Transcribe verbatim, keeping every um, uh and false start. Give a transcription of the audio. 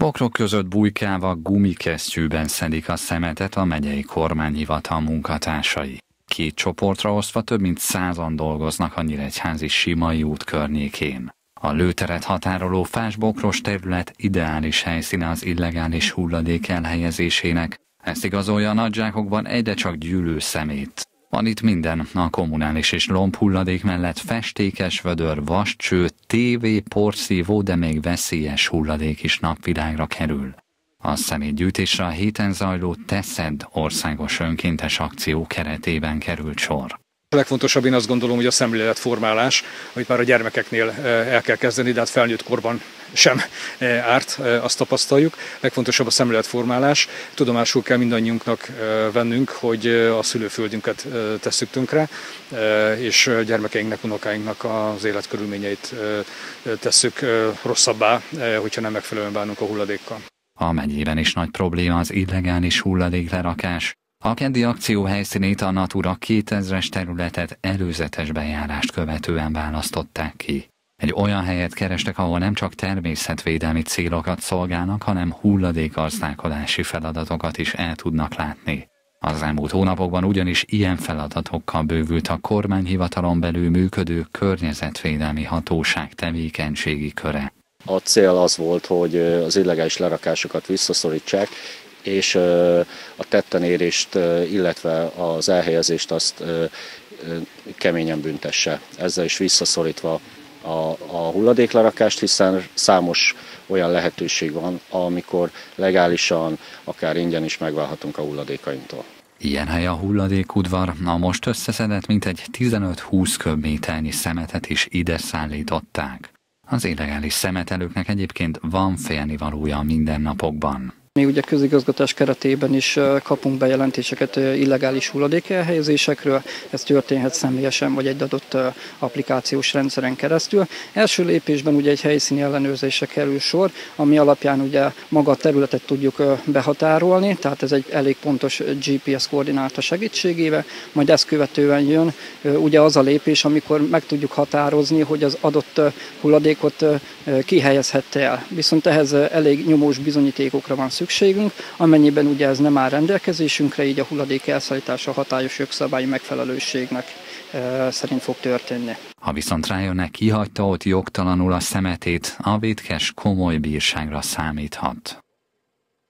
bokrok között bujkálva gumikesztyűben szedik a szemetet a megyei kormányhivatal munkatársai. Két csoportra osztva több mint százan dolgoznak a nyíregyházi Simai út környékén. A lőteret határoló fás-bokros terület ideális helyszíne az illegális hulladék elhelyezésének. Ezt igazolja a nadzsákokban egyre csak gyűlő szemét. Van itt minden, a kommunális és lombhulladék mellett festékes vödör, vascső, tévé, porszívó, de még veszélyes hulladék is napvilágra kerül. A szemétgyűjtésre a héten zajló Teszed országos önkéntes akció keretében került sor. A legfontosabb, én azt gondolom, hogy a szemléletformálás, amit már a gyermekeknél el kell kezdeni, de hát felnőtt korban sem árt, azt tapasztaljuk. Legfontosabb a szemléletformálás. Tudomásul kell mindannyiunknak vennünk, hogy a szülőföldünket tesszük tönkre, és gyermekeinknek, unokáinknak az életkörülményeit tesszük rosszabbá, hogyha nem megfelelően bánunk a hulladékkal. A megyében is nagy probléma az illegális hulladéklerakás. A keddi akció helyszínét a Natura kétezres területet előzetes bejárást követően választották ki. Egy olyan helyet kerestek, ahol nem csak természetvédelmi célokat szolgálnak, hanem hulladékgazdálkodási feladatokat is el tudnak látni. Az elmúlt hónapokban ugyanis ilyen feladatokkal bővült a kormányhivatalon belül működő környezetvédelmi hatóság tevékenységi köre. A cél az volt, hogy az illegális lerakásokat visszaszorítsák, és a tettenérést, illetve az elhelyezést azt keményen büntesse. Ezzel is visszaszorítva a, a hulladéklerakást, hiszen számos olyan lehetőség van, amikor legálisan, akár ingyen is megválhatunk a hulladékainktól. Ilyen hely a hulladékudvar, a most összeszedett mintegy tizenöt-húsz köbméternyi szemetet is ide szállították. Az illegális szemetelőknek egyébként van félnivalója a mindennapokban. Mi ugye közigazgatás keretében is kapunk bejelentéseket illegális hulladékelhelyezésekről, ez történhet személyesen vagy egy adott applikációs rendszeren keresztül. Első lépésben ugye egy helyszíni ellenőrzésre kerül sor, ami alapján ugye maga a területet tudjuk behatárolni, tehát ez egy elég pontos gé pé es koordináta segítségével, majd ezt követően jön ugye az a lépés, amikor meg tudjuk határozni, hogy az adott hulladékot kihelyezhette el. Viszont ehhez elég nyomós bizonyítékokra van szükségünk, amennyiben ugye ez nem áll rendelkezésünkre, így a hulladék elszállítása hatályos jogszabályi megfelelőségnek e, szerint fog történni. Ha viszont rájönnek, kihagyta ott jogtalanul a szemetét, a vétkes komoly bírságra számíthat.